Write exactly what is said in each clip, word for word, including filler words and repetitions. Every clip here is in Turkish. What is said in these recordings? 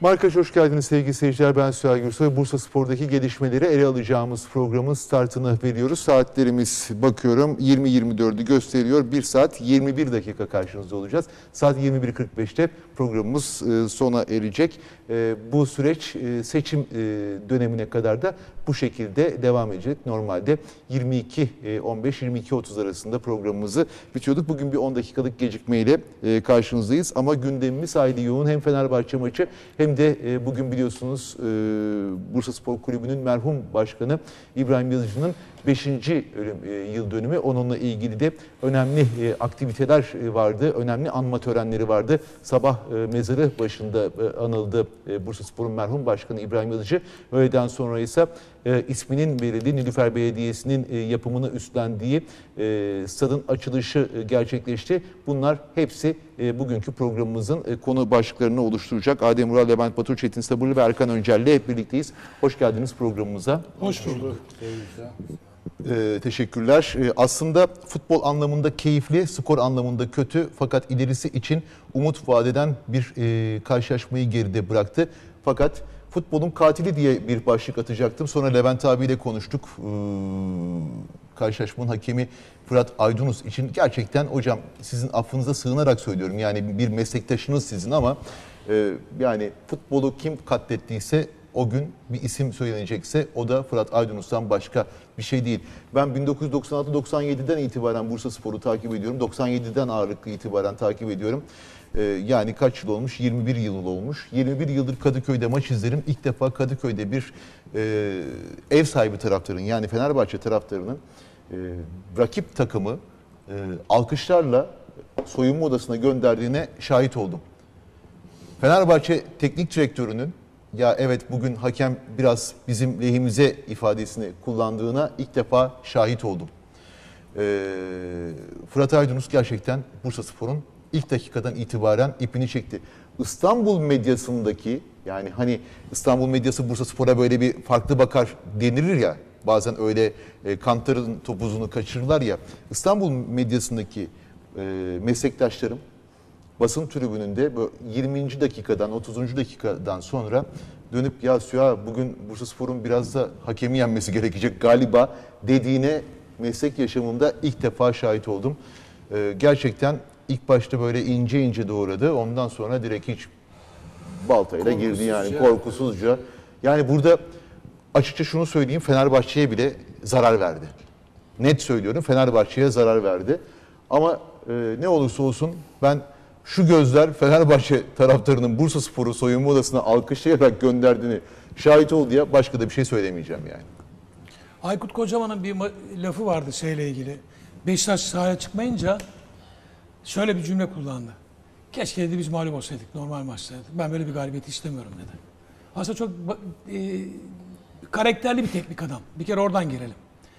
Markaj hoş geldiniz sevgili seyirciler. Ben Süha Gürsoy. Bursa Spor'daki gelişmeleri ele alacağımız programın startını veriyoruz. Saatlerimiz bakıyorum yirmi yirmi dördü gösteriyor. bir saat yirmi bir dakika karşınızda olacağız. Saat yirmi bir kırk beşte programımız sona erecek. Bu süreç seçim dönemine kadar da bu şekilde devam edecek. Normalde yirmi iki on beş yirmi iki otuz arasında programımızı bitiyorduk. Bugün bir on dakikalık gecikmeyle karşınızdayız. Ama gündemimiz hayli yoğun. Hem Fenerbahçe maçı hem de bugün biliyorsunuz Bursa Spor Kulübü'nün merhum başkanı İbrahim Yazıcı'nın beşinci ölüm yıl dönümü. Onunla ilgili de önemli aktiviteler vardı. Önemli anma törenleri vardı. Sabah mezarı başında anıldı Bursa Spor'un merhum başkanı İbrahim Yazıcı. Öğleden sonra ise isminin verildiği Nilüfer Belediyesi'nin yapımını üstlendiği stadın açılışı gerçekleşti. Bunlar hepsi bugünkü programımızın konu başlıklarını oluşturacak. Adem Ural, Levent Batur, Çetin Sabırlı ve Erkan Öncel'le hep birlikteyiz. Hoş geldiniz programımıza. Hoş bulduk. Ee, teşekkürler. Ee, aslında futbol anlamında keyifli, skor anlamında kötü fakat ilerisi için umut vadeden bir e, karşılaşmayı geride bıraktı. Fakat futbolun katili diye bir başlık atacaktım. Sonra Levent abiyle konuştuk. Ee, karşılaşmanın hakemi Fırat Aydınus için gerçekten hocam sizin affınıza sığınarak söylüyorum. Yani bir meslektaşınız sizin ama e, yani futbolu kim katlettiyse o gün bir isim söylenecekse o da Fırat Aydınus'tan başka bir şey değil. Ben bin dokuz yüz doksan altı doksan yediden itibaren Bursa Spor'u takip ediyorum. doksan yediden ağırlıklı itibaren takip ediyorum. Ee, yani kaç yıl olmuş? yirmi bir yıl olmuş. yirmi bir yıldır Kadıköy'de maç izlerim. İlk defa Kadıköy'de bir e, ev sahibi taraftarın yani Fenerbahçe taraftarının e, rakip takımı e, alkışlarla soyunma odasına gönderdiğine şahit oldum. Fenerbahçe teknik direktörünün ya evet bugün hakem biraz bizim lehimize ifadesini kullandığına ilk defa şahit oldum. Ee, Fırat Aydınus gerçekten Bursaspor'un ilk dakikadan itibaren ipini çekti. İstanbul medyasındaki yani hani İstanbul medyası Bursaspor'a böyle bir farklı bakar denilir ya bazen öyle e, kantarın topuzunu kaçırırlar ya. İstanbul medyasındaki e, meslektaşlarım basın tribününde yirminci dakikadan otuzuncu dakikadan sonra dönüp ya Süha bugün Bursaspor'un biraz da hakemi yenmesi gerekecek galiba dediğine meslek yaşamımda ilk defa şahit oldum. Ee, gerçekten ilk başta böyle ince ince doğradı. Ondan sonra direkt hiç baltayla girdi yani korkusuzca. Yani burada açıkça şunu söyleyeyim Fenerbahçe'ye bile zarar verdi. Net söylüyorum Fenerbahçe'ye zarar verdi. Ama e, ne olursa olsun ben şu gözler Fenerbahçe taraftarının Bursaspor'u soyunma odasına alkışlayarak gönderdiğini şahit ol diye başka da bir şey söylemeyeceğim yani. Aykut Kocaman'ın bir lafı vardı şeyle ilgili. Beşiktaş sahaya çıkmayınca şöyle bir cümle kullandı. Keşke dedi biz mağlup olsaydık normal maçlarda. Ben böyle bir galibiyet istemiyorum dedi. Aslında çok e, karakterli bir teknik adam. Bir kere oradan girelim.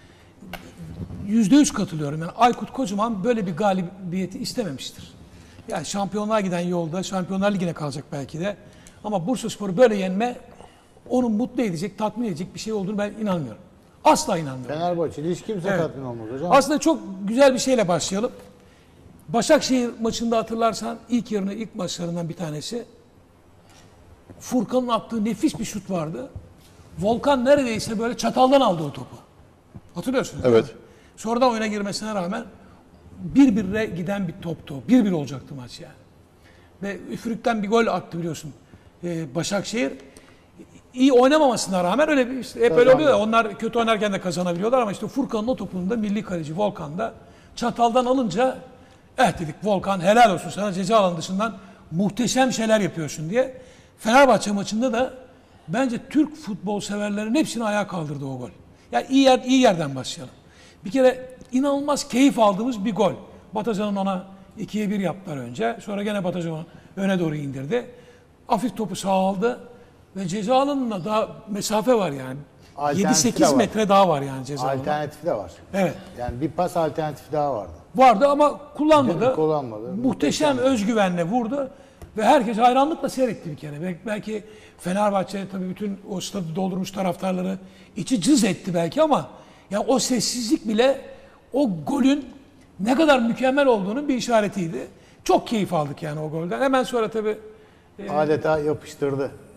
Yüzde yüz katılıyorum. Yani Aykut Kocaman böyle bir galibiyeti istememiştir. Yani şampiyonluğa giden yolda, Şampiyonlar Ligi'ne kalacak belki de. Ama Bursaspor'u böyle yenme onu mutlu edecek, tatmin edecek bir şey olduğunu ben inanmıyorum. Asla inanmıyorum. Fenerbahçe'de hiç kimse evet. tatmin olmaz hocam. Aslında çok güzel bir şeyle başlayalım. Başakşehir maçında hatırlarsan ilk yarının ilk maçlarından bir tanesi Furkan'ın attığı nefis bir şut vardı. Volkan neredeyse böyle çataldan aldı o topu. Hatırlıyorsunuz Evet. Yani. Sonradan oyuna girmesine rağmen bir bir'e giden bir toptu. bir bir olacaktı maç yani. Ve üfürükten bir gol attı biliyorsun. Ee, Başakşehir iyi oynamamasına rağmen öyle bir işte hep öyle oluyor ya. Onlar kötü oynarken de kazanabiliyorlar ama işte Furkan'ın o topunda milli kaleci Volkan da çataldan alınca eh dedik Volkan helal olsun sana ceza alanı dışından muhteşem şeyler yapıyorsun diye. Fenerbahçe maçında da bence Türk futbol severlerin hepsini ayağa kaldırdı o gol. Yani iyi yer iyi yerden başlayalım. Bir kere inanılmaz keyif aldığımız bir gol. Batacan'ın ona ikiye bir yaptılar önce. Sonra gene Batacan öne doğru indirdi. Hafif topu sağa aldı. Ve ceza alanında daha mesafe var yani. yedi sekiz metre daha var yani ceza alanında. Alternatifi de var. Evet. Yani bir pas alternatifi daha vardı. Vardı ama kullanmadı. Kullanmadı. Muhteşem, Muhteşem özgüvenle vurdu. Ve herkes hayranlıkla seyretti bir kere. Belki Fenerbahçe tabii bütün o stadı doldurmuş taraftarları içi cız etti belki ama yani o sessizlik bile o golün ne kadar mükemmel olduğunun bir işaretiydi. Çok keyif aldık yani o golden. Hemen sonra tabii... E, adeta yapıştırdı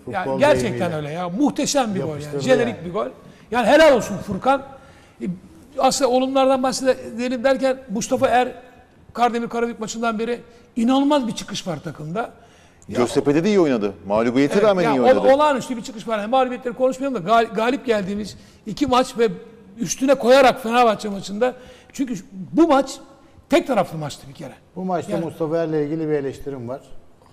Yani Futbol gerçekten deyimiyle. öyle ya. Muhteşem bir gol yani. Yapıştırdı Jenerik yani. bir gol. Yani helal olsun Furkan. E, Aslında olumlardan bahsedelim derken Mustafa Er Kardemir Karabük maçından beri inanılmaz bir çıkış var takımda. Göztepe'de de iyi oynadı. Mağlubiyete Evet, rağmen ya iyi ol- oynadı. olağanüstü bir çıkış var. Yani mağlubiyetleri konuşmayalım da gal- galip geldiğimiz iki maç ve üstüne koyarak Fenerbahçe maçında. Çünkü bu maç tek taraflı maçtı bir kere. Bu maçta Yani- Mustafa Er'le ilgili bir eleştirim var.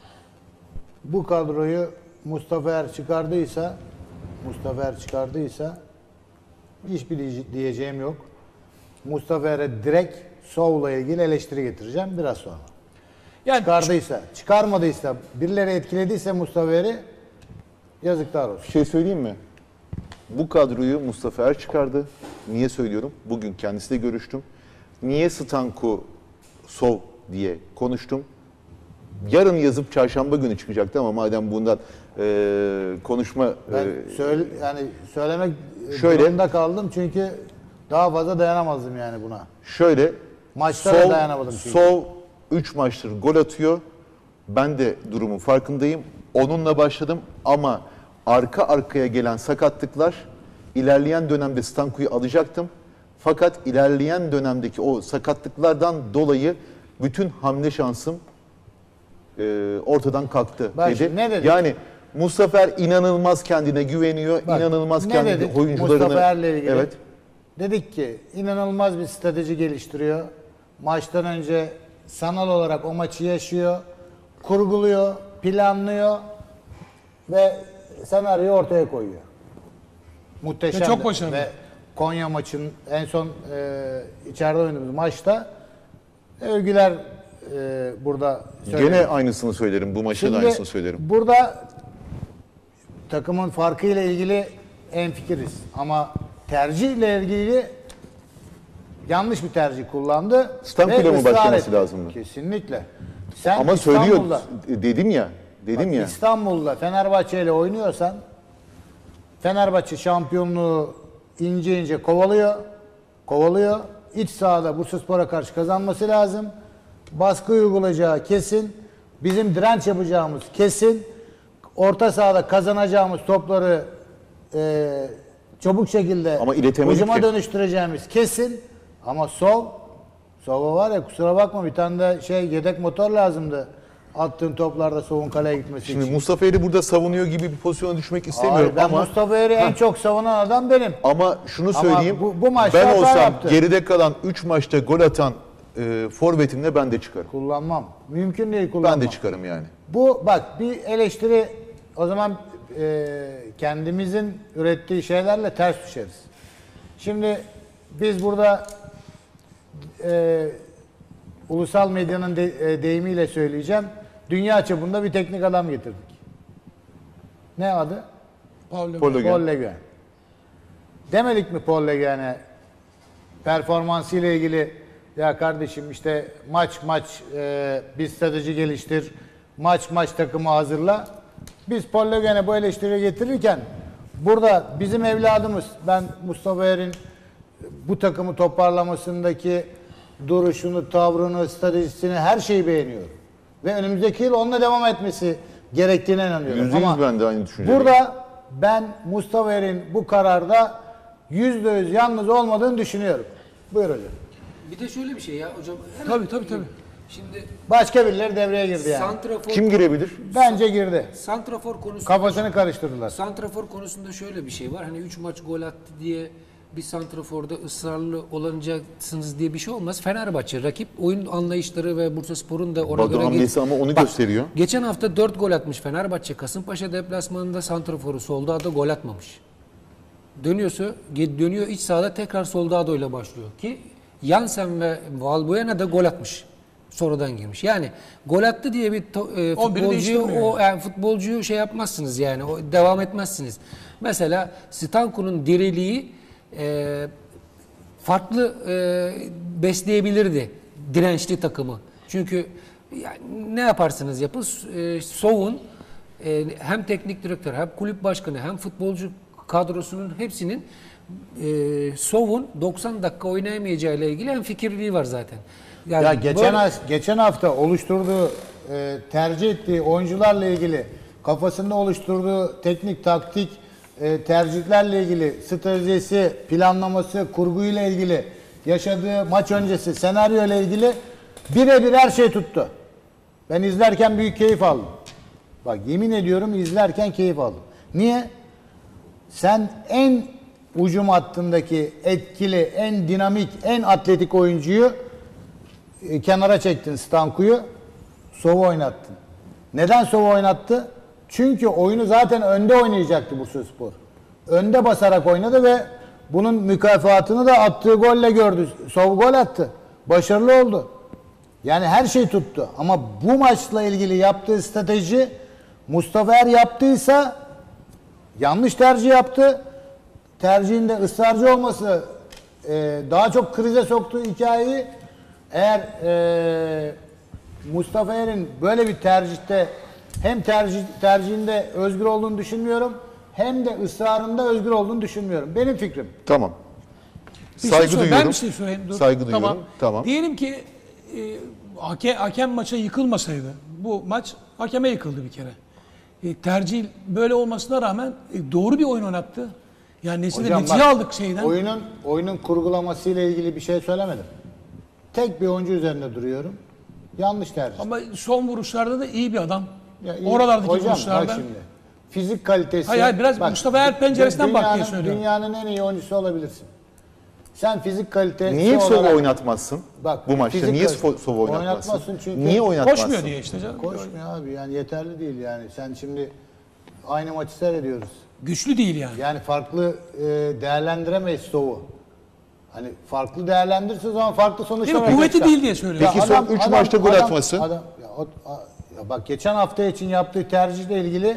Bu kadroyu Mustafa Er çıkardıysa Mustafa Er çıkardıysa hiçbir diye- diyeceğim yok. Mustafa Er'e direkt Sov'la ilgili eleştiri getireceğim biraz sonra. Yani Çıkardıysa, çıkarmadıysa, birileri etkilediyse Mustafa Er'i yazıklar olsun. Bir şey söyleyeyim mi? Bu kadroyu Mustafa Er çıkardı. Niye söylüyorum? Bugün kendisiyle görüştüm. Niye Stanku Sov diye konuştum. Yarın yazıp çarşamba günü çıkacaktı ama madem bundan e, konuşma Ben e, söyle, yani söylemek şöyle- durumunda kaldım çünkü daha fazla dayanamazdım yani buna. şöyle Maçta da dayanamadım çünkü. Sov üç maçtır gol atıyor. Ben de durumun farkındayım. Onunla başladım ama arka arkaya gelen sakatlıklar ilerleyen dönemde Stanku'yu alacaktım. Fakat ilerleyen dönemdeki o sakatlıklardan dolayı bütün hamle şansım e, ortadan kalktı Bak dedi. şimdi ne dedik? Yani Mustafa Er inanılmaz kendine güveniyor. Bak, inanılmaz ne kendi dedik oyuncularını. Mustafa Er'le ilgili? Evet. Dedik ki inanılmaz bir strateji geliştiriyor. Maçtan önce sanal olarak o maçı yaşıyor, kurguluyor, planlıyor ve senaryoyu ortaya koyuyor. Muhteşem. Ve çok başarılı. Ve Konya maçının en son e, içeride oynadığımız maçta övgüler e, burada söyleniyor. Gene aynısını söylerim. Bu maçta da Şimdi aynısını söylerim. burada takımın farkıyla ilgili hemfikiriz ama tercihle ilgili yanlış bir tercih kullandı. Stanko'yla ve mı ısrar başlaması etti. lazımdı? Kesinlikle. Sen Ama söylüyor İstanbul'da, dedim ya. Dedim bak ya. İstanbul'da Fenerbahçe ile oynuyorsan Fenerbahçe şampiyonluğu ince ince kovalıyor. Kovalıyor. İç sahada Bursaspor'a karşı kazanması lazım. Baskı uygulayacağı kesin. Bizim direnç yapacağımız kesin. Orta sahada kazanacağımız topları e, çabuk şekilde Ama iletemedik hücuma ki. dönüştüreceğimiz kesin. Ama Sov, Sov'a var ya kusura bakma bir tane de şey yedek motor lazımdı. Attığın toplarda Sov'un kaleye gitmesi Şimdi için. Mustafa Er'i burada savunuyor gibi bir pozisyona düşmek istemiyorum Hayır, ben ama Mustafa Er'i en çok savunan adam benim. ama şunu Ama söyleyeyim. bu- bu maçta ben hata olsam yaptı. geride kalan üç maçta gol atan e, forvetimle ben de çıkarım. Kullanmam. Mümkün değil kullanmam. Ben de çıkarım yani. Bu bak bir eleştiri o zaman e, kendimizin ürettiği şeylerle ters düşeriz. Şimdi biz burada e, ulusal medyanın de, e, deyimiyle söyleyeceğim. Dünya çapında bir teknik adam getirdik. Ne adı? Paul Paul Le Guen. Paul Le Guen. Demedik mi Paul Le Guen'e performansıyla ilgili ya kardeşim işte maç maç e, bir strateji geliştir, maç maç takımı hazırla. Biz Paul Le Guen'e bu eleştiri getirirken burada bizim evladımız, ben Mustafa Er'in bu takımı toparlamasındaki duruşunu, tavrını, stratejisini her şeyi beğeniyorum. Ve önümüzdeki yıl onunla devam etmesi gerektiğine inanıyorum. Yüzde yüz Ama ben de aynı düşüncedeyim. burada ben Mustafa Er'in bu kararda yüzde yüz yalnız olmadığını düşünüyorum. Buyur hocam. Bir de şöyle bir şey ya hocam. hemen- Tabii, tabii, tabii. Şimdi Başka birileri devreye girdi yani. santrafor Kim girebilir? Bence girdi. santrafor konusunda Kafasını karıştırdılar. santrafor konusunda şöyle bir şey var. Hani üç maç gol attı diye bir santraforda ısrarlı olacaksınız diye bir şey olmaz. Fenerbahçe rakip oyun anlayışları ve Bursaspor'un da ona Badu göre hamlesi ama onu gösteriyor. Geçen hafta dört gol atmış Fenerbahçe. Kasımpaşa deplasmanında santraforu Soldado gol atmamış. Dönüyorsa dönüyor iç sahada tekrar Soldado ile başlıyor ki Jansen ve Valbuena da gol atmış. Sonradan girmiş. Yani gol attı diye bir to- e, on biri futbolcuyu değiştirmiyor o yani futbolcuyu şey yapmazsınız yani o devam etmezsiniz. Mesela Stanku'nun diriliği e, farklı e, besleyebilirdi dirençli takımı. Çünkü yani ne yaparsınız yapın e, Sov'un e, hem teknik direktör hem kulüp başkanı hem futbolcu kadrosunun hepsinin e, Sov'un doksan dakika oynayamayacağı ile ilgili hem fikirliği var zaten. Yani Ya geçen böyle- has- geçen hafta oluşturduğu e, tercih ettiği oyuncularla ilgili kafasında oluşturduğu teknik, taktik, e, tercihlerle ilgili stratejisi, planlaması, kurguyla ilgili yaşadığı maç öncesi senaryo ile ilgili birebir her şey tuttu. Ben izlerken büyük keyif aldım. Bak yemin ediyorum izlerken keyif aldım. Niye? Sen en ucum hattındaki etkili, en dinamik, en atletik oyuncuyu e, kenara çektin, Stanku'yu. Sova oynattın. Neden Sova oynattı? Çünkü oyunu zaten önde oynayacaktı Bursaspor. Önde basarak oynadı ve bunun mükafatını da attığı golle gördü. Sov gol attı. Başarılı oldu. Yani her şey tuttu. Ama bu maçla ilgili yaptığı strateji Mustafa Er yaptıysa yanlış tercih yaptı. Tercihinde ısrarcı olması e, daha çok krize soktu hikayeyi. Eğer e, Mustafa Er'in böyle bir tercihte hem tercih tercihinde özgür olduğunu düşünmüyorum hem de ısrarında özgür olduğunu düşünmüyorum. Benim fikrim. Tamam. Bir Saygı şey söyle- duyuyorum. Ben bir şey söyleyeyim. Dur. Saygı duyuyorum. Tamam. Diyelim ki e, hakem, hakem maça yıkılmasaydı, bu maç hakeme yıkıldı bir kere. E, tercih böyle olmasına rağmen e, doğru bir oyun oynattı. Yani neticede Hocam netice bak, aldık şeyden. Oyunun oyunun kurgulamasıyla ilgili bir şey söylemedim. Tek bir oyuncu üzerinde duruyorum. Yanlış tercih. Ama son vuruşlarda da iyi bir adam. Ya iyi- Oralardaki hocam, vuruşlarda. bak şimdi. Fizik kalitesi. Hayır, hayır, biraz Mustafa Er penceresinden bak diye dünyanın- söylüyorum. Dünyanın en iyi oyuncusu olabilirsin. Sen fizik kalitesi Niye Sova olarak- oynatmazsın Bak, bu maçta? fizik Niye kalite- Sova Sova oynatmazsın? Oynatmazsın çünkü- Niye oynatmazsın? Koşmuyor diye işte canım. Koşmuyor abi yani yeterli değil yani. Sen şimdi aynı maçı seyrediyoruz. Güçlü değil yani. Yani farklı e, değerlendiremeyiz Sov'u. Hani farklı değerlendirirse o zaman farklı sonuçlar Değil mi? Kuvveti çıkar. değil diye söylüyorum. Peki son üç maçta gol atması? Adam, ya, o- a- ya bak geçen hafta için yaptığı tercihle ilgili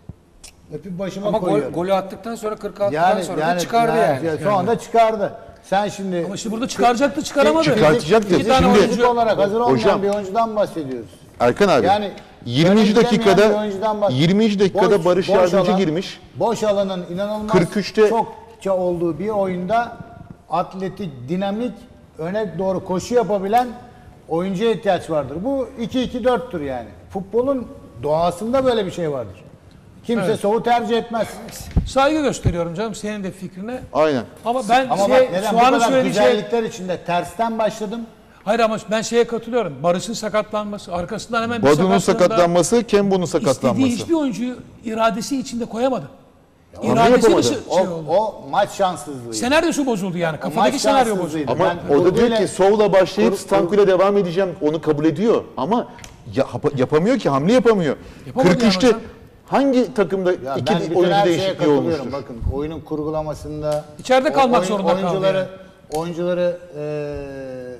öpüp başıma Ama gol, koyuyorum. golü attıktan sonra kırk altıdan yani, sonra yani, da çıkardı yani. yani. Son anda çıkardı. Sen şimdi Ama işte burada çıkaracaktı, çıkaramadı. Çıkartacaktı. İki tane Şimdi- oyuncu olarak hazır olmayan Hocam- bir oyuncudan bahsediyoruz. Erkan abi. Yani yirminci dönem gidemeyen bir dakikada oyuncudan bak- yirminci dakikada Boş- Barış boş Yardımcı alan- girmiş. Boş alanın inanılmaz kırk üçte çokça olduğu bir oyunda atletik, dinamik, öne doğru koşu yapabilen oyuncuya ihtiyaç vardır. Bu iki iki dörttür yani. Futbolun doğasında böyle bir şey vardır. Kimse Evet. soğu tercih etmez. Saygı gösteriyorum canım senin de fikrine. Aynen. Ama ben Ama şey, bak neden bu Suan'ın kadar söylediği şey... güzellikler içinde tersten başladım. Hayır ama ben şeye katılıyorum. Barış'ın sakatlanması, arkasından hemen bir Badu'nun sakatlığında sakatlanması, Kembo'nun istediği sakatlanması. hiçbir oyuncuyu iradesi içinde koyamadı. onu İradesi yapamadı. dışı O, şey oldu. o maç şanssızlığı. Senaryosu bozuldu yani. O Kafadaki maç senaryo şanssızlığıydı. bozuldu. Ama Ben o da diyor kurguyla- ki Sov'la başlayıp Kur- Stanku'yla devam edeceğim. Onu kabul ediyor. Ama ya- yapamıyor ki, hamle yapamıyor. Yapamadı kırk üçte yani hocam. hangi takımda Ya iki ben bütün oyuncu her şeye değişikliği katılıyorum. olmuştur? Bakın oyunun kurgulamasında İçeride kalmak oyun- zorunda kaldı oyuncuları, yani. oyuncuları eee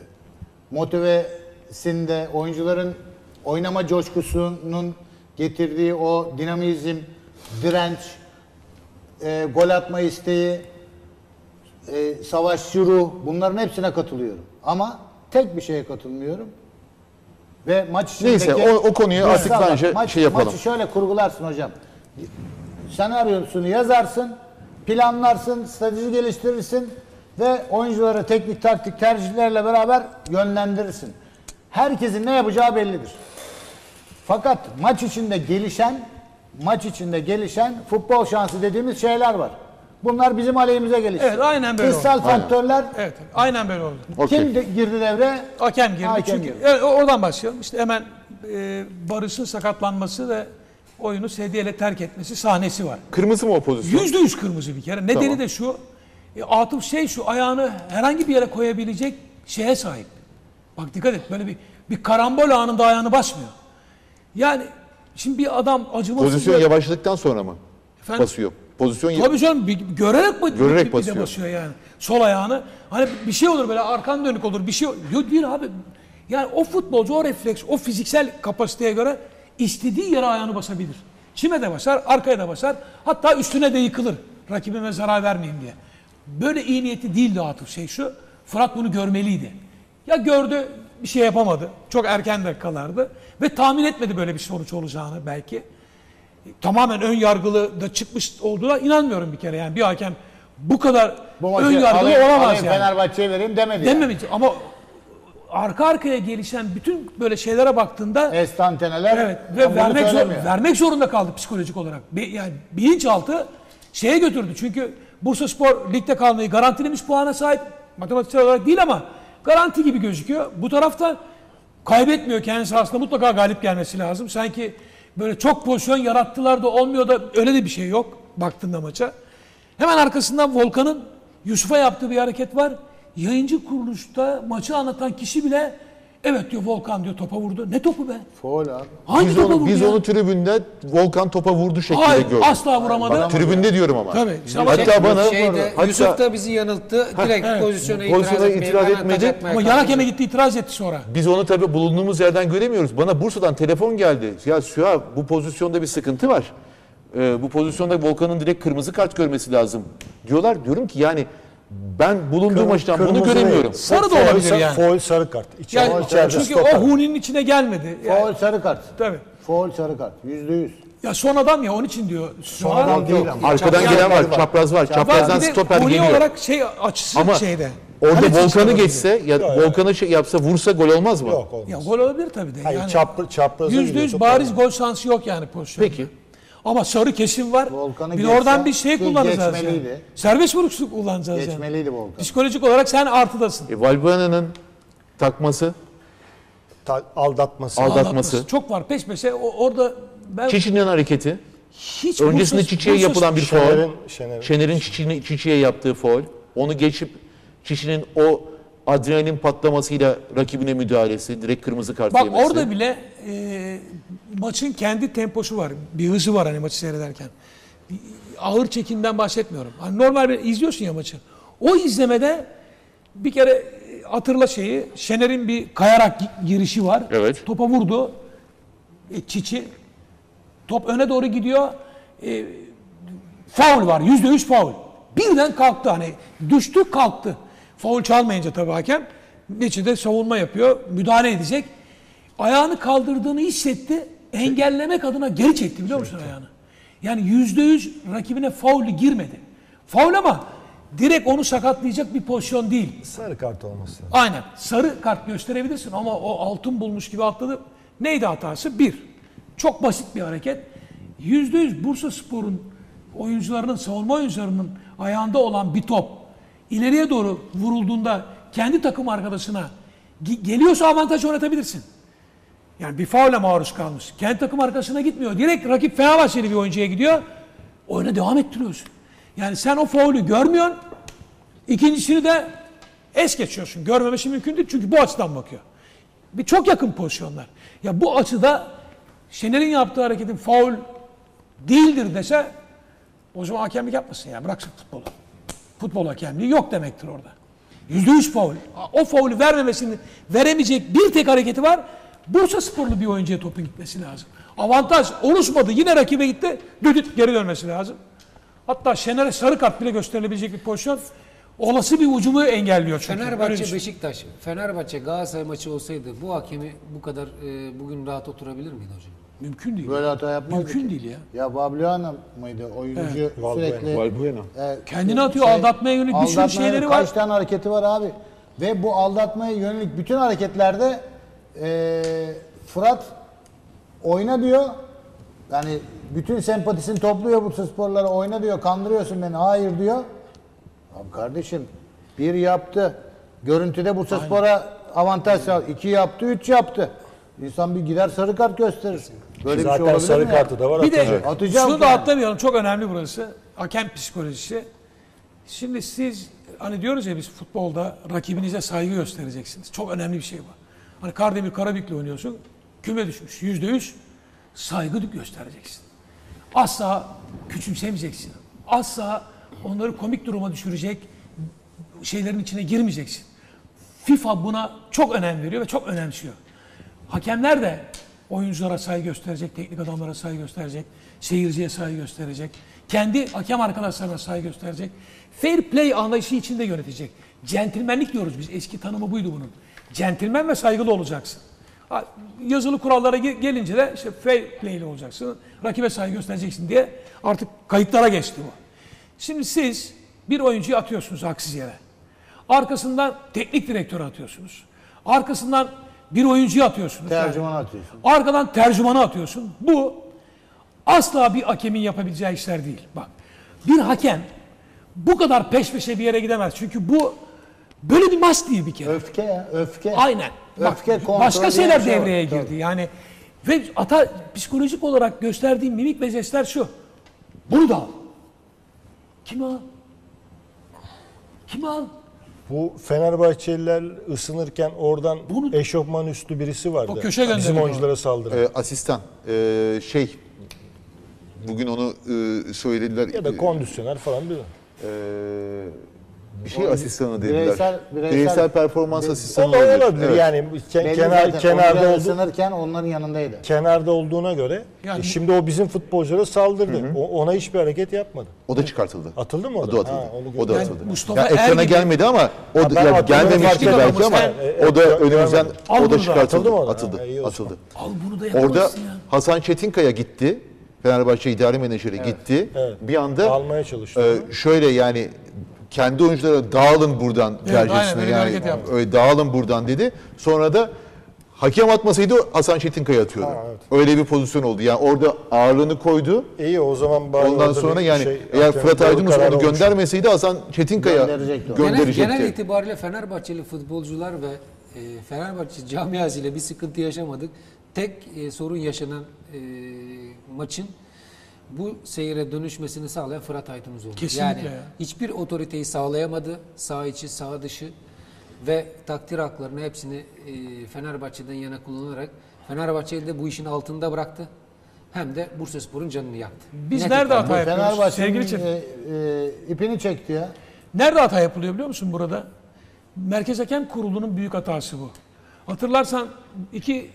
motivesinde, oyuncuların oynama coşkusunun getirdiği o dinamizm, direnç, eee, gol atma isteği, eee, savaşçı ruh, bunların hepsine katılıyorum. Ama tek bir şeye katılmıyorum. Ve maç içindeki... Neyse, o- o konuyu artık Bak, bence maç- şey yapalım. Maçı şöyle kurgularsın hocam. Senaryosunu yazarsın, planlarsın, strateji geliştirirsin ve oyuncuları teknik taktik tercihlerle beraber yönlendirirsin. Herkesin ne yapacağı bellidir. Fakat maç içinde gelişen, maç içinde gelişen futbol şansı dediğimiz şeyler var. Bunlar bizim aleyhimize gelişti. Evet, aynen böyle Kıssal oldu. faktörler Evet, aynen böyle oldu. Okey. kim de girdi devre? Hakem girdi. Hakem Çünkü girdi. Evet, oradan başlayalım. İşte hemen e, Barış'ın sakatlanması ve oyunu sedyeyle terk etmesi sahnesi var. Kırmızı mı o pozisyon? Yüzde yüz kırmızı bir kere. Nedeni Tamam. de şu. E, Atıf şey şu, ayağını herhangi bir yere koyabilecek şeye sahip. Bak dikkat et, böyle bir bir karambol anında ayağını basmıyor. Yani şimdi bir adam acımasız... Pozisyon yavaşladıktan sonra mı Efendim? basıyor? Pozisyon Tabii canım, bir, görerek, mi, Görerek bir, bir de basıyor. basıyor yani. Sol ayağını. Hani bir şey olur böyle, arkan dönük olur, bir şey olur. Yok değil abi. Yani o futbolcu o refleks, o fiziksel kapasiteye göre istediği yere ayağını basabilir. Çime de basar, arkaya da basar. Hatta üstüne de yıkılır. Rakibime zarar vermeyeyim diye. Böyle iyi niyeti değildi Atıf şey şu. Fırat bunu görmeliydi. Ya gördü, bir şey yapamadı. Çok erken dakikalardı. Ve tahmin etmedi böyle bir sonuç olacağını belki. Tamamen ön yargılı da çıkmış olduğuna inanmıyorum bir kere. Yani bir hakem bu kadar Bu maçı ön yargılı alayım, olamaz alayım yani. Fenerbahçe'ye vereyim demedi. yani. Dememiş ama arka arkaya gelişen bütün böyle şeylere baktığında Estanteneler evet ve bunu vermek zor, söylemiyor. vermek zorunda kaldı psikolojik olarak. Bi- Yani bilinçaltı şeye götürdü. Çünkü Bursaspor ligde kalmayı garantilemiş puana sahip. Matematiksel olarak değil ama garanti gibi gözüküyor. Bu tarafta kaybetmiyor kendi sahasında, mutlaka galip gelmesi lazım. Sanki böyle çok pozisyon yarattılar da olmuyor da öyle de bir şey yok baktığında maça. Hemen arkasından Volkan'ın Yusuf'a yaptığı bir hareket var. Yayıncı kuruluşta maçı anlatan kişi bile evet diyor Volkan diyor topa vurdu. Ne topu be? Foul abi. Hangi Biz topa onu, vurdu biz ya? onu tribünde Volkan topa vurdu şeklinde Hayır, gördük. asla vuramadı. Bak, tribünde diyorum ama. Tabii. İşte ama Hatta şey- bana Şeyde, hatta, Yusuf da bizi yanılttı. Direkt evet. pozisyona, Pozisyona itiraz, itiraz etmeye, etmedi. taç atmaya Ama kalktı. yan hakeme gitti, itiraz etti sonra. biz onu tabii bulunduğumuz yerden göremiyoruz. Bana Bursa'dan telefon geldi. Ya Süha, bu pozisyonda bir sıkıntı var. Ee, bu pozisyonda Volkan'ın direkt kırmızı kart görmesi lazım diyorlar. Diyorum ki yani ben bulunduğum açıdan bunu Kırmızı göremiyorum. değil. Sarı da Foul, olabilir sarı- yani. Foul sarı kart. İçeride, Yani içeride çünkü stoper. o Huni'nin içine gelmedi. Yani, Foul sarı kart. tabii. Foul sarı kart. Yüzde yüz. Ya son adam ya onun için diyor. Son adam değil ama. Arkadan Yani gelen var, var. çapraz var. Çaprazdan bir de stoper Huni geliyor. olarak şey açısı Ama şeyde. orada Kaleci için Volkan'ı olabilir. geçse ya Yok, Volkan'ı şey yapsa, vursa gol olmaz mı? Yok olmaz. Ya gol olabilir tabii de. Hayır, yani çapra- çapraza Yüzde gidiyor yüz top, bariz olmaz. gol şansı yok yani pozisyonda. Peki. Ama sarı kesin var. Volkan'ı Bir de geçse oradan bir şey ki kullanacağız yani. geçmeliydi. Serbest vuruş kullanacağız yani. Geçmeliydi Volkan. Psikolojik olarak sen artıdasın. E, Valbuena'nın takması, Ta- aldatması. Aldat- Aldatması. Çok var peş peşe. O, orada ben Çiçi'nin hareketi, hiç öncesinde Bursa- Çiçi'ye Bursa- yapılan bir faul. Şener'in, Şener'in. Şener'in Çiçi'nin- Çiçi'ye yaptığı faul. Onu geçip Çiçi'nin o adrenalin patlamasıyla rakibine müdahalesi, direkt kırmızı kart Bak yemesi. orada bile e, maçın kendi temposu var. Bir hızı var hani maçı seyrederken. Bir ağır çekimden bahsetmiyorum. Hani normal bir izliyorsun ya maçı. O izlemede bir kere e, hatırla şeyi. Şener'in bir kayarak gi- girişi var. Evet. Topa vurdu. E, Çiçi. Top öne doğru gidiyor. E, faul var. Yüzde yüz faul. Birden kalktı hani. Düştü kalktı. Faul çalmayınca tabii hakem. Neçede savunma yapıyor. Müdahale edecek. Ayağını kaldırdığını hissetti. Engellemek adına geri çekti biliyor musun ayağını? Yani yüzde yüz rakibine faulü girmedi. Faul ama direkt onu sakatlayacak bir pozisyon değil. Sarı kart olması lazım. Aynen. Sarı kart gösterebilirsin ama o altın bulmuş gibi atladı. Neydi hatası? Bir. Çok basit bir hareket. Yüzde yüz Bursaspor'un oyuncularının, savunma oyuncularının ayağında olan bir top ileriye doğru vurulduğunda kendi takım arkadaşına ge- geliyorsa avantaj oynatabilirsin. Yani bir faule maruz kalmış. Kendi takım arkadaşına gitmiyor. Direkt rakip Fenerbahçeli bir oyuncuya gidiyor. Oyuna devam ettiriyorsun. Yani sen o faulü görmüyorsun. İkincisini de es geçiyorsun. Görmemesi mümkün değil çünkü bu açıdan bakıyor. Bir çok yakın pozisyonlar. Ya bu açıda Şener'in yaptığı hareketin faul değildir dese o zaman hakemlik yapmasın ya. Bıraksın futbolu. Futbol hakemliği yok demektir orada. Yüzde yüz faul. O faulü vermemesini veremeyecek bir tek hareketi var. Bursasporlu bir oyuncuya topun gitmesi lazım. Avantaj oluşmadı. Yine rakibe gitti. Düdük geri dönmesi lazım. Hatta Şener'e sarı kart bile gösterilebilecek bir pozisyon. Olası bir ucumu engelliyor çünkü. Öyle Fenerbahçe düşün. Beşiktaş, Fenerbahçe Galatasaray maçı olsaydı bu hakemi bu kadar e, bugün rahat oturabilir miydi hocam? Mümkün değil. Böyle hata yapmaz. Mümkün değil ya. Ya Babliana mıydı? Oyuncu Valbuena. sürekli Valbuena. e, Kendini atıyor, aldatmaya yönelik bir sürü aldatmaya şeyleri yönelik var. Kaç tane hareketi var abi. Ve bu aldatmaya yönelik bütün hareketlerde e, Fırat oyna diyor. Yani bütün sempatisini topluyor Bursasporlara, oyna diyor, kandırıyorsun beni. Hayır diyor. Abi kardeşim bir yaptı. Görüntüde Bursaspor'a avantaj sağladı. İki yaptı, üç yaptı. İnsan bir gider sarı kart gösterir. Böyle bir şey Zaten olabilir sarı mi ya? kartı da var. Bir de atacak. Atacağım şunu da yani. atlamayalım. Çok önemli burası. Hakem psikolojisi. Şimdi siz hani diyoruz ya biz futbolda rakibinize saygı göstereceksiniz. Çok önemli bir şey bu. Hani Kardemir Karabük'le oynuyorsun. Küme düşmüş. Yüzde yüz saygı göstereceksin. Asla küçümsemeyeceksin. Asla onları komik duruma düşürecek şeylerin içine girmeyeceksin. FIFA buna çok önem veriyor ve çok önemsiyor. Hakemler de oyunculara saygı gösterecek, teknik adamlara saygı gösterecek, seyirciye saygı gösterecek, kendi hakem arkadaşlarına saygı gösterecek, fair play anlayışı içinde yönetecek. Centilmenlik diyoruz biz, eski tanımı buydu bunun. Centilmen ve saygılı olacaksın. Ha, yazılı kurallara ge- gelince de işte fair play'li olacaksın, rakibe saygı göstereceksin diye artık kayıtlara geçti bu. Şimdi siz bir oyuncuyu atıyorsunuz haksız yere. Arkasından teknik direktörü atıyorsunuz. Arkasından bir oyuncuyu atıyorsunuz. Tercüman yani. atıyorsun. Arkadan tercümanı atıyorsun. Bu asla bir hakemin yapabileceği işler değil. Bak, bir hakem bu kadar peş peşe bir yere gidemez. Çünkü bu böyle bir maç değil bir kere. Öfke ya, öfke. Aynen. Bak, Öfke, kontrol başka diye şeyler bir şey var. devreye girdi. Tabii. Yani ve ata psikolojik olarak gösterdiğim mimik ve jestler şu. Bunu da al. Kimi al? Kimi al? Bu Fenerbahçeliler ısınırken oradan Bunu- eşofman üstü birisi vardı. O köşe Bizim gönderdi oyunculara saldıran. Ee, asistan ee, şey bugün onu ee, söylediler. Ya da kondisyoner falan bir. Ee, bir şey asistanı dediler. bireysel- Bireysel, bireysel- performans bir- asistanı O da olabilir Evet. yani ke- Belli kenar, zaten. kenarda Oyuncular oldu, ısınırken onların yanındaydı. kenarda olduğuna göre Yani e, bu- şimdi o bizim futbolculara saldırdı. O, ona hiçbir hareket yapmadı. O da çıkartıldı. Atıldı mı o O da? da atıldı. Ha, onu o da görmedim. atıldı. Mustafa Ya Er ekrana gibi- gelmedi ama o Ha, da, ben ya atıldığını gelmemişti fark belki etmedim. ama Sen, e, o da e, önümüzden görmedim. Al o bunu da da. çıkartıldı. Atıldı mı o da? Atıldı. Ha, iyi olsun. Atıldı. Al bunu da Orada yapamazsın ya. Hasan Çetinkaya gitti. Fenerbahçe idari menajeri gitti. evet. Bir anda Almaya çalıştı e, onu. şöyle yani kendi oyunculara dağılın buradan Evet, aynen, dercesine öyle bir yani hareket yaptı. öyle dağılın buradan dedi. Sonra da hakem atmasaydı Hasan Çetinkaya atıyordu. Ha, evet. Öyle bir pozisyon oldu. Yani orada ağırlığını koydu. İyi o zaman bari Ondan orada sonra bir yani şey, eğer hakemin Fırat doğru Aydınus karar onu olmuş. göndermeseydi Hasan Çetinkaya Gönderecekti o. Genel, gönderecekti. genel itibariyle Fenerbahçeli futbolcular ve e, Fenerbahçe camiasıyla bir sıkıntı yaşamadık. Tek e, sorun yaşanan e, maçın bu seyre dönüşmesini sağlayan Fırat Aydınus oldu. Kesinlikle yani ya. hiçbir otoriteyi sağlayamadı. Sağ içi, sağ dışı ve takdir haklarını hepsini e, Fenerbahçe'den yana kullanarak Fenerbahçe'yi de bu işin altında bıraktı. Hem de Bursaspor'un canını yaktı. Biz Net nerede itibariyle. hata yapıyoruz? Fenerbahçe'nin Sevgili Çetin. e, e, ipini çekti ya. Nerede hata yapılıyor biliyor musun burada? Merkez Hakem Kurulu'nun büyük hatası bu. Hatırlarsan iki,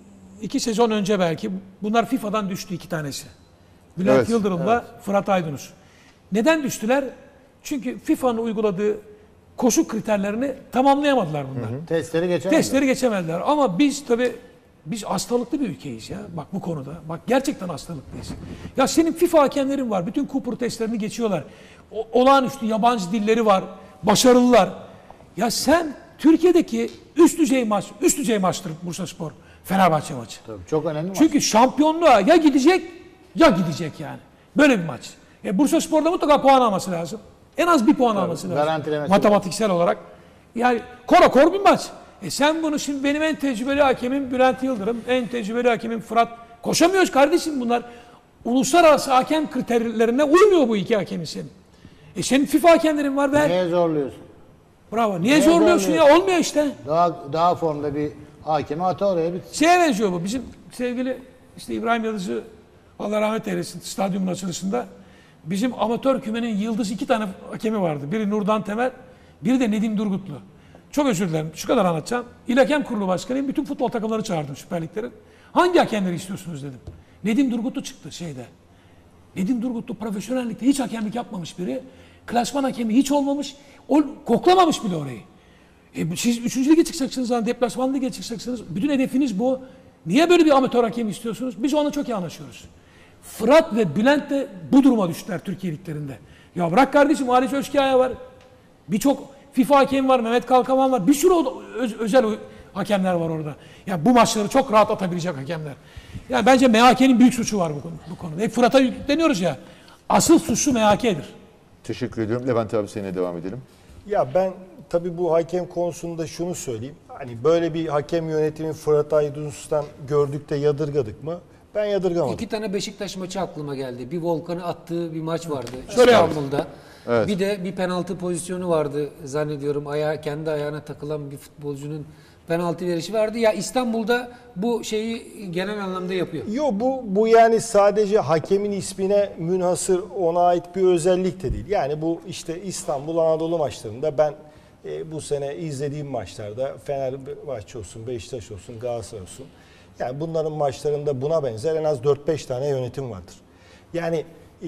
iki sezon önce belki bunlar FIFA'dan düştü iki tanesi. Bülent Evet, Yıldırım'la Fırat Aydınus. Neden düştüler? Çünkü FIFA'nın uyguladığı koşu kriterlerini tamamlayamadılar bunlar. Testleri geçemedi. Testleri geçemediler. Ama biz tabii biz hastalıklı bir ülkeyiz ya. Bak bu konuda. Bak gerçekten hastalıklıyız. Ya senin FIFA hakemlerin var. Bütün Cooper testlerini geçiyorlar. O, olağanüstü yabancı dilleri var. Başarılılar. Ya sen Türkiye'deki üst düzey maç, üst düzey maçtır Bursaspor Fenerbahçe maçı. Tabii, çok önemli maç. Çünkü şampiyonluğa ya gidecek ya gidecek yani. Böyle bir maç. E, Bursaspor'da mutlaka puan alması lazım. En az bir puan alması lazım. garantilemesi Matematiksel olarak. Yani kora kor bir maç. E sen bunu şimdi benim en tecrübeli hakemim Bülent Yıldırım, en tecrübeli hakemim Fırat. Koşamıyoruz kardeşim bunlar. Uluslararası hakem kriterlerine uymuyor bu iki hakemin senin. E senin FIFA hakemlerin var ver. Niye zorluyorsun? Bravo. Niye Niye zorluyorsun ya? zorluyorsun? Olmuyor işte. Daha daha formda bir hakemi ata oraya bitsin. Şeye benziyor bu. Bizim sevgili işte İbrahim Yıldız'ı Allah rahmet eylesin stadyumun açılışında bizim amatör kümenin yıldız iki tane hakemi vardı. Biri Nurdan Temel, biri de Nedim Durgutlu. Çok özür dilerim. Şu kadar anlatacağım. İl Hakem Kurulu Başkanıyım. Bütün futbol takımları çağırdım Süper Liglerin. Hangi hakemleri istiyorsunuz dedim. Nedim Durgutlu çıktı şeyde. Nedim Durgutlu profesyonellikte hiç hakemlik yapmamış biri. Klasman hakemi hiç olmamış. O koklamamış bile orayı. E, siz üçüncü lige çıkacaksınız, yani deplasman lige çıkacaksınız. Bütün hedefiniz bu. Niye böyle bir amatör hakem istiyorsunuz? Biz onunla çok iyi anlaşıyoruz. Fırat ve Bülent de bu duruma düştüler Türkiye liglerinde. Ya bırak kardeşim, Halis Özkaya var. Birçok FIFA hakemi var, Mehmet Kalkavan var. Bir sürü öz- özel hakemler var orada. Ya bu maçları çok rahat atabilecek hakemler. Ya bence M H K'nin büyük suçu var bu, konu, bu konuda. Hep Fırat'a yükleniyoruz ya. Asıl suçlu M H K'dir. Teşekkür ediyorum. Levent abi seninle devam edelim. Ya ben tabii bu hakem konusunda şunu söyleyeyim. Hani böyle bir hakem yönetimi Fırat Aydınus'tan gördük de yadırgadık mı? Ben yadırgamadım. İki tane Beşiktaş maçı aklıma geldi. Bir Volkan'ı attığı bir maç vardı Şöyle yap. İstanbul'da. Evet. Bir de bir penaltı pozisyonu vardı zannediyorum. Ayağı, kendi ayağına takılan bir futbolcunun penaltı verişi vardı. Ya İstanbul'da bu şeyi genel anlamda yapıyor. Yo bu bu yani sadece hakemin ismine münhasır, ona ait bir özellik de değil. Yani bu işte İstanbul Anadolu maçlarında ben e, bu sene izlediğim maçlarda Fenerbahçe olsun, Beşiktaş olsun, Galatasaray olsun. Yani bunların maçlarında buna benzer en az dört beş tane yönetim vardır. Yani e,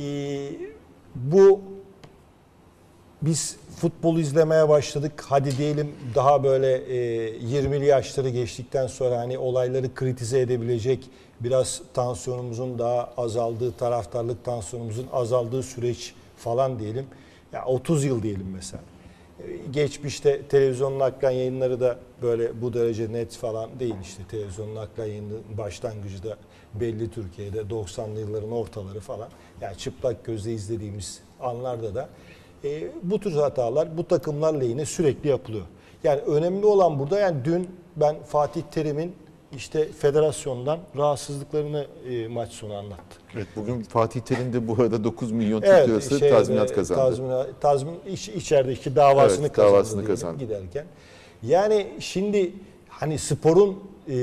bu biz futbol izlemeye başladık. Hadi diyelim daha böyle e, yirmili yaşları geçtikten sonra hani olayları kritize edebilecek, biraz tansiyonumuzun daha azaldığı, taraftarlık tansiyonumuzun azaldığı süreç falan diyelim. Ya otuz yıl diyelim mesela. Geçmişte televizyonun akran yayınları da böyle bu derece net falan değil, işte televizyonun akran yayının başlangıcı da belli Türkiye'de doksanlı yılların ortaları falan. Yani çıplak gözle izlediğimiz anlarda da e, bu tür hatalar bu takımlarla yine sürekli yapılıyor. Yani önemli olan burada, yani dün ben Fatih Terim'in işte federasyondan rahatsızlıklarını e, maç sonu anlattı. Evet, bugün Fatih Terim de bu arada dokuz milyon Türk Evet, lirası şey, tazminat kazandı. Tazminat, tazmin, iç, içerideki davasını Evet, kazandı, davasını diyelim, kazandı. giderken. Yani şimdi hani sporun e,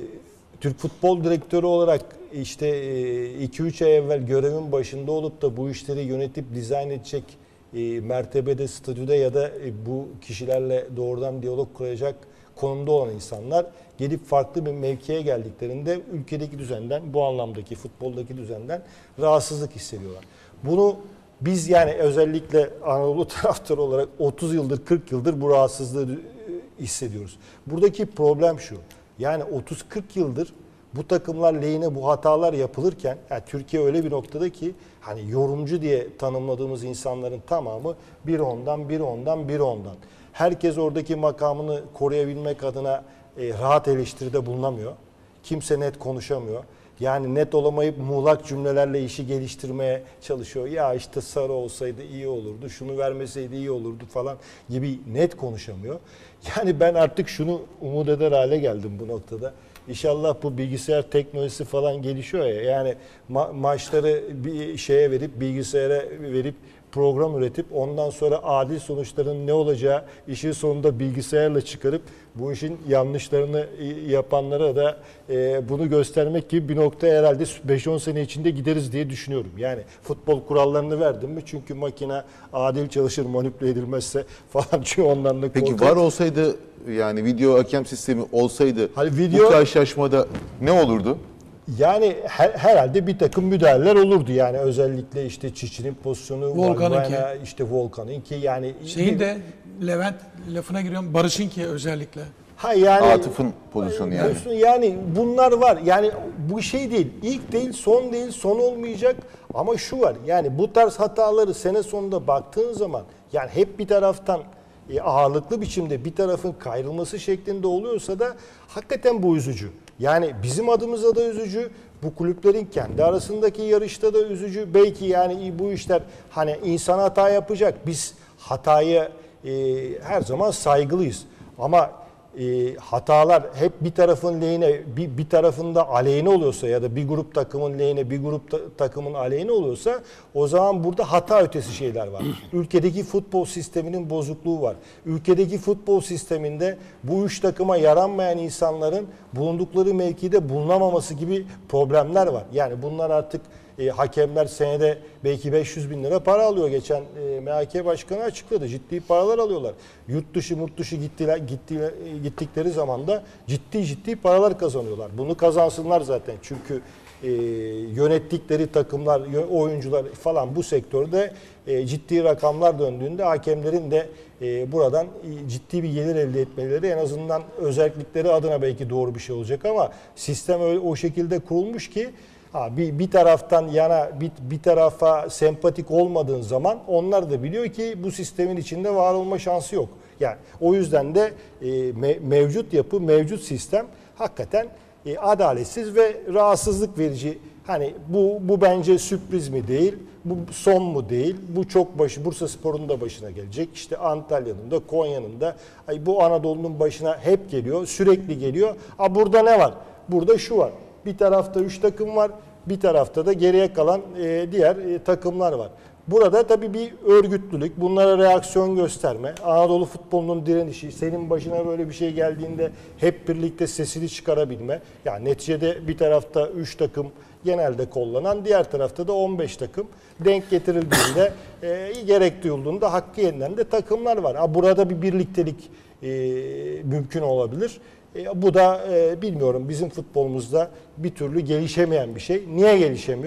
Türk Futbol Direktörü olarak işte iki üç ay evvel görevin başında olup da bu işleri yönetip dizayn edecek e, mertebede, statüde ya da e, bu kişilerle doğrudan diyalog kuracak konumda olan insanlar gelip farklı bir mevkiye geldiklerinde ülkedeki düzenden, bu anlamdaki futboldaki düzenden rahatsızlık hissediyorlar. Bunu biz yani özellikle Anadolu taraftarı olarak otuz yıldır, kırk yıldır bu rahatsızlığı hissediyoruz. Buradaki problem şu: yani otuz kırk yıldır bu takımlar lehine bu hatalar yapılırken, yani Türkiye öyle bir noktada ki hani yorumcu diye tanımladığımız insanların tamamı bir ondan, bir ondan, bir ondan. Herkes oradaki makamını koruyabilmek adına e, rahat eleştiride bulunamıyor. Kimse net konuşamıyor. Yani net olamayıp muğlak cümlelerle işi geliştirmeye çalışıyor. Ya işte Sarı olsaydı iyi olurdu, şunu vermeseydi iyi olurdu falan gibi net konuşamıyor. Yani ben artık şunu umut eder hale geldim bu noktada. İnşallah bu bilgisayar teknolojisi falan gelişiyor ya. Yani ma- maçları bir şeye verip, bilgisayara verip program üretip ondan sonra adil sonuçların ne olacağı işin sonunda bilgisayarla çıkarıp bu işin yanlışlarını yapanlara da e, bunu göstermek gibi bir noktaya herhalde beş on sene içinde gideriz diye düşünüyorum. Yani futbol kurallarını verdim mi? Çünkü makine adil çalışır, manipüle edilmezse falan, çünkü ondan da Peki korkarım. var olsaydı, yani video hakem sistemi olsaydı Hani video- bu karşılaşmada ne olurdu? Yani her, herhalde bir takım müdahaleler olurdu. Yani özellikle işte Çiçi'nin pozisyonu, Volkan'ınki. Valbuena, işte Volkan'ınki, yani Şeyin de Levent, lafına giriyorum, Barış'ınki özellikle. ha yani Atıf'ın pozisyonu yani. Pozisyon, yani bunlar var. Yani bu şey değil. İlk değil, son değil, son olmayacak. Ama şu var. Yani bu tarz hataları sene sonunda baktığın zaman, yani hep bir taraftan e, ağırlıklı biçimde bir tarafın kayrılması şeklinde oluyorsa da hakikaten bu üzücü. Yani bizim adımıza da üzücü, bu kulüplerin kendi arasındaki yarışta da üzücü. Belki yani bu işler, hani insan hata yapacak. Biz hataya e, her zaman saygılıyız. Ama e, hatalar hep bir tarafın lehine, bir, bir tarafında aleyhine oluyorsa ya da bir grup takımın lehine, bir grup ta, takımın aleyhine oluyorsa, o zaman burada hata ötesi şeyler var. Ülkedeki futbol sisteminin bozukluğu var. Ülkedeki futbol sisteminde bu üç takıma yaranmayan insanların bulundukları mevkide bulunamaması gibi problemler var. Yani bunlar artık E, hakemler senede belki beş yüz bin lira para alıyor. Geçen e, M H K Başkanı açıkladı. Ciddi paralar alıyorlar. Yurt dışı murt dışı gittiler, gittiler, gittikleri zaman da ciddi ciddi paralar kazanıyorlar. Bunu kazansınlar zaten. Çünkü e, yönettikleri takımlar, oyuncular falan bu sektörde e, ciddi rakamlar döndüğünde hakemlerin de e, buradan e, ciddi bir gelir elde etmeleri, en azından özellikleri adına belki doğru bir şey olacak, ama sistem öyle, o şekilde kurulmuş ki Ha, bir, bir taraftan yana bir, bir tarafa sempatik olmadığın zaman onlar da biliyor ki bu sistemin içinde var olma şansı yok. Yani o yüzden de e, me, mevcut yapı, mevcut sistem hakikaten e, adaletsiz ve rahatsızlık verici. Hani bu bu bence sürpriz mi değil, bu son mu değil, bu çok başı, Bursaspor'un da başına gelecek. İşte Antalya'nın da, Konya'nın da, ay bu Anadolu'nun başına hep geliyor, sürekli geliyor. Ha, burada ne var? Burada şu var. Bir tarafta üç takım var, bir tarafta da geriye kalan e, diğer e, takımlar var. Burada tabii bir örgütlülük, bunlara reaksiyon gösterme, Anadolu futbolunun direnişi, senin başına böyle bir şey geldiğinde hep birlikte sesini çıkarabilme. Yani neticede bir tarafta üç takım genelde kollanan, diğer tarafta da on beş takım denk getirildiğinde e, gerek duyulduğunda hakkı yenilen de takımlar var. Ha, burada bir birliktelik e, mümkün olabilir. E, bu da e, bilmiyorum, bizim futbolumuzda bir türlü gelişemeyen bir şey. Niye gelişemiyor?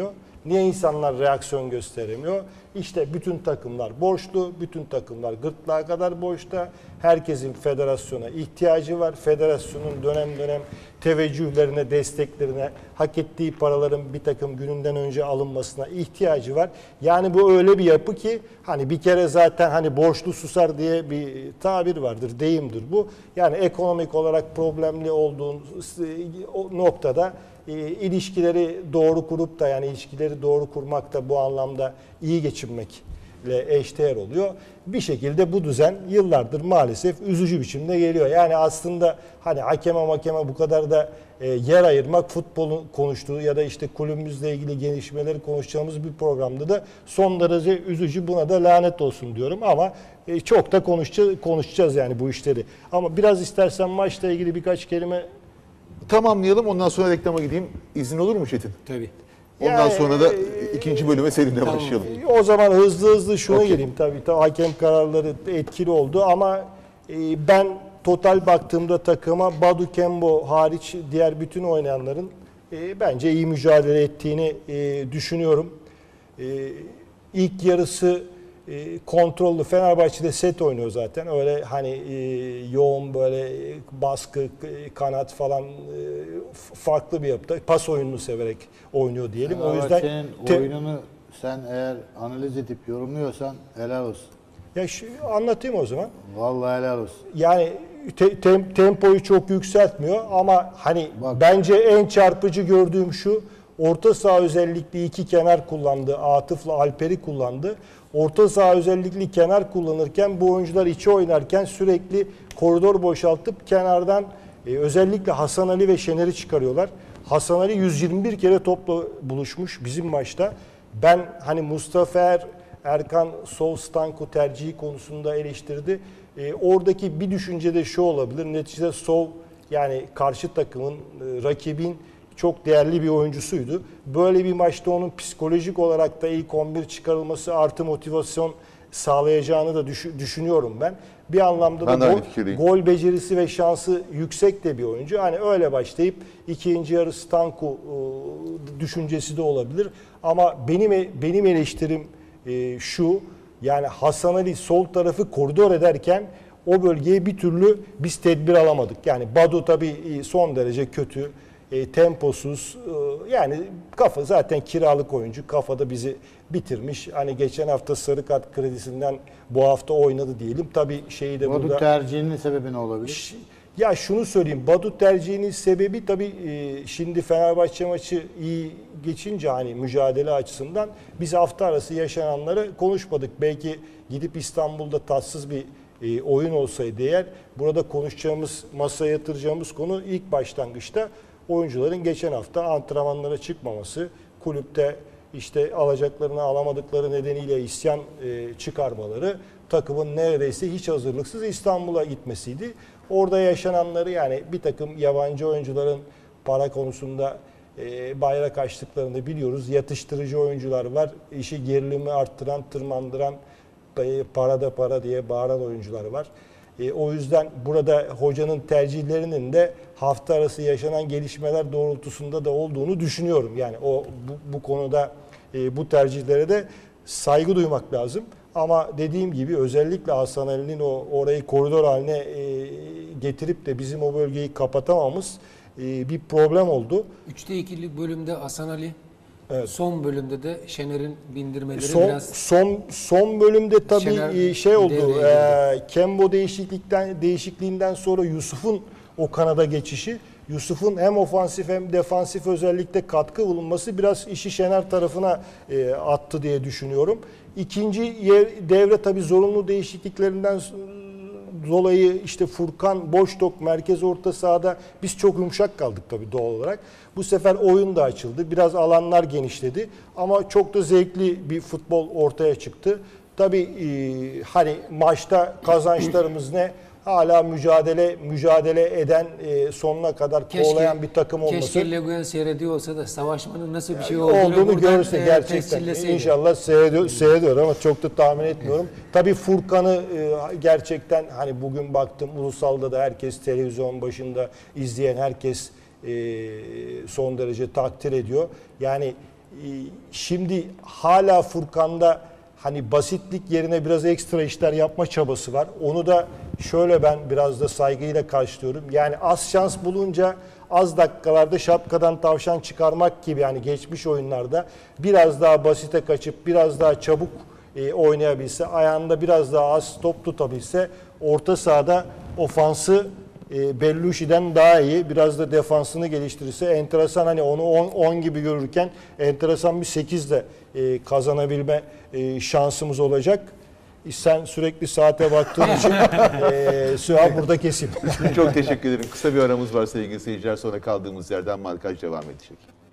Niye insanlar reaksiyon gösteremiyor? İşte bütün takımlar borçlu, bütün takımlar gırtlağa kadar borçta. Herkesin federasyona ihtiyacı var. Federasyonun dönem dönem teveccühlerine, desteklerine, hak ettiği paraların bir takım gününden önce alınmasına ihtiyacı var. Yani bu öyle bir yapı ki hani bir kere zaten hani borçlu susar diye bir tabir vardır, deyimdir bu. Yani ekonomik olarak problemli olduğun noktada e, ilişkileri doğru kurup da yani ilişkileri doğru kurmak da bu anlamda iyi geçinmekle eşdeğer oluyor. Bir şekilde bu düzen yıllardır maalesef üzücü biçimde geliyor. Yani aslında hani hakeme makeme bu kadar da e, yer ayırmak futbolun konuştuğu ya da işte kulübümüzle ilgili gelişmeleri konuşacağımız bir programda da son derece üzücü, buna da lanet olsun diyorum ama e, çok da konuşacağız, konuşacağız yani bu işleri. Ama biraz istersen maçla ilgili birkaç kelime Tamamlayalım, ondan sonra reklama gideyim. İzin olur mu Çetin? Tabii. Ondan Yani, sonra da ikinci bölüme seninle başlayalım. O zaman hızlı hızlı şuna Okay. geleyim. Tabii, tabii hakem kararları etkili oldu ama e, ben total baktığımda takıma Badu Kembo hariç diğer bütün oynayanların e, bence iyi mücadele ettiğini e, düşünüyorum. E, ilk yarısı e, kontrollü. Fenerbahçe'de set oynuyor zaten. Öyle hani e, yoğun böyle baskı, e, kanat falan e, farklı bir yapıda. Pas oyununu severek oynuyor diyelim. O yüzden Fenerbahçe'nin te- oyununu sen eğer analiz edip yorumluyorsan helal olsun. ya şu, anlatayım o zaman. Vallahi helal olsun. Yani te- tem- tempoyu çok yükseltmiyor ama hani Bak. bence en çarpıcı gördüğüm şu, orta saha özellikle iki kenar kullandı. Atıf'la Alper'i kullandı. Orta saha özellikle kenar kullanırken bu oyuncular içi oynarken sürekli koridor boşaltıp kenardan e, özellikle Hasan Ali ve Şener'i çıkarıyorlar. Hasan Ali yüz yirmi bir kere topla buluşmuş bizim maçta. Ben hani Mustafa Er, Erkan Sol Stanko tercihi konusunda eleştirdi. E, oradaki bir düşünce de şu olabilir. Neticede Sol yani karşı takımın, e, rakibin çok değerli bir oyuncusuydu. Böyle bir maçta onun psikolojik olarak da ilk on bir çıkarılması artı motivasyon sağlayacağını da düş- düşünüyorum ben. Bir anlamda Ben de da aynı gol, fikirdeyim. gol becerisi ve şansı yüksek de bir oyuncu. Hani öyle başlayıp ikinci yarı Stanko e, düşüncesi de olabilir. Ama benim benim eleştirim e, şu, yani Hasan Ali sol tarafı koridor ederken o bölgeye bir türlü biz tedbir alamadık. Yani Badu tabii son derece kötü, e, temposuz, e, yani kafa zaten kiralık oyuncu, kafada bizi bitirmiş. Hani geçen hafta sarı kart kredisinden bu hafta oynadı diyelim. Tabii şeyi de Badu burada... tercihinin sebebi ne olabilir? Ş- Ya şunu söyleyeyim, Badu tercihinin sebebi tabii e, şimdi Fenerbahçe maçı iyi geçince hani mücadele açısından biz hafta arası yaşananları konuşmadık. Belki gidip İstanbul'da tatsız bir e, oyun olsaydı eğer, burada konuşacağımız, masaya yatıracağımız konu ilk başlangıçta oyuncuların geçen hafta antrenmanlara çıkmaması, kulüpte işte alacaklarını alamadıkları nedeniyle isyan e, çıkarmaları, takımın neredeyse hiç hazırlıksız İstanbul'a gitmesiydi. Orada yaşananları, yani bir takım yabancı oyuncuların para konusunda e, bayrak açtıklarını biliyoruz. Yatıştırıcı oyuncular var. İşi gerilimi arttıran, tırmandıran, e, para da para diye bağıran oyuncular var. E, o yüzden burada hocanın tercihlerinin de hafta arası yaşanan gelişmeler doğrultusunda da olduğunu düşünüyorum. Yani o bu, bu konuda e, bu tercihlere de saygı duymak lazım. Ama dediğim gibi özellikle Hasan Ali'nin o orayı koridor haline e, getirip de bizim o bölgeyi kapatamamız e, bir problem oldu. Üçte ikilik bölümde Hasan Ali, Evet. son bölümde de Şener'in bindirmeleri Son biraz son son bölümde tabii Şener e, şey oldu. devreye E, Kembo değişiklikten değişikliğinden sonra Yusuf'un o kanada geçişi, Yusuf'un hem ofansif hem defansif özellikle katkı bulunması biraz işi Şener tarafına e, attı diye düşünüyorum. İkinci yer, devre tabii zorunlu değişikliklerinden dolayı işte Furkan, Boştok, merkez orta sahada biz çok yumuşak kaldık tabii doğal olarak. Bu sefer oyun da açıldı. Biraz alanlar genişledi. Ama çok da zevkli bir futbol ortaya çıktı. Tabii e, hani maçta kazançlarımız ne? Hala mücadele mücadele eden, e, sonuna kadar kovalayan bir takım olması. Keşke Le Guen seyrediyor olsa da savaşmanın nasıl bir şey olduğunu, olduğunu buradan, görürse e, gerçekten. tescilleseydi. İnşallah seyrediyor, seyrediyor ama çok da tahmin etmiyorum. Tabii Furkan'ı e, gerçekten hani bugün baktım ulusalda da herkes, televizyon başında izleyen herkes e, son derece takdir ediyor. Yani şimdi hala Furkan'da hani basitlik yerine biraz ekstra işler yapma çabası var. Onu da şöyle ben biraz da saygıyla karşılıyorum. Yani az şans bulunca az dakikalarda şapkadan tavşan çıkarmak gibi, yani geçmiş oyunlarda biraz daha basite kaçıp biraz daha çabuk e, oynayabilse, ayağında biraz daha az top tutabilse, orta sahada ofansı e, Bellushi'den daha iyi, biraz da defansını geliştirirse enteresan, hani onu on gibi görürken enteresan bir sekiz de e, kazanabilme e, şansımız olacak. Sen sürekli saate baktığın için e, süha burada keseyim. Çok teşekkür ederim. Kısa bir aramız var sevgili seyirciler. Sonra kaldığımız yerden markaj devam edecek.